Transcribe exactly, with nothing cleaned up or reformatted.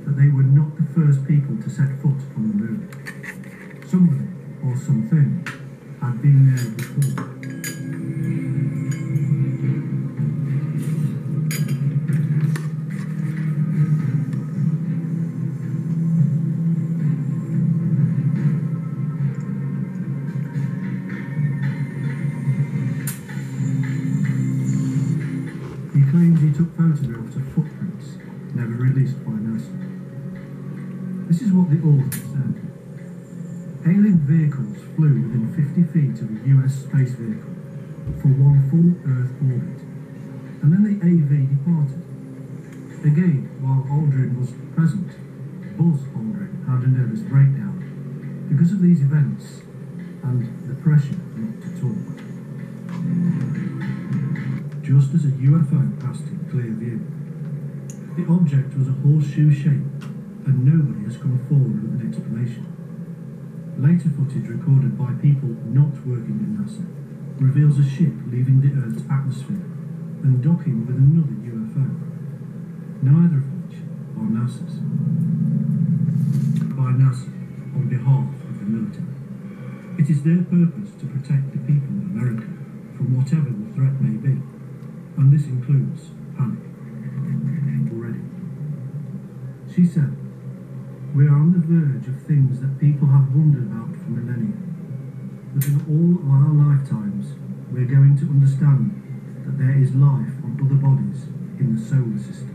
that they were not the first people to set foot on the moon. Somebody, or something, had been there before. He claims he took photographs of footprints never released by NASA. This is what the author said. Alien vehicles flew within fifty feet of a U S space vehicle for one full Earth orbit, and then the A V departed. Again, while Aldrin was present, Buzz Aldrin had a nervous breakdown because of these events and the pressure not to talk. Just as a U F O passed in clear view. The object was a horseshoe shape, and nobody has come forward with an explanation. Later footage recorded by people not working in NASA reveals a ship leaving the Earth's atmosphere and docking with another U F O, neither of which are NASA's. By NASA, on behalf of the military. It is their purpose to protect the people of America from whatever the threat may be, and this includes panic. Already. She said, "We are on the verge of things that people have wondered about for millennia. But in all of our lifetimes, we're going to understand that there is life on other bodies in the solar system."